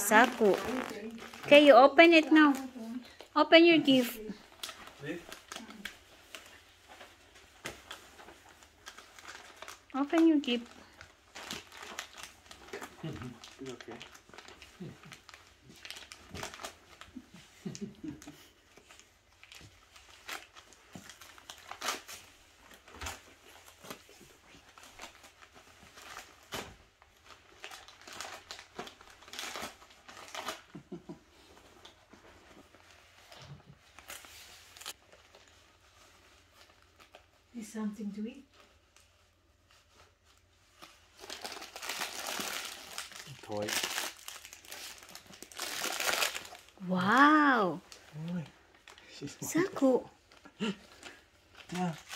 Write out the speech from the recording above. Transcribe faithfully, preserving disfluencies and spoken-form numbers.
Saku. Okay, you open it now. Open your gift. Open your gift. Okay. Is something to eat? Toy. Wow. Oi. Saku. Yeah.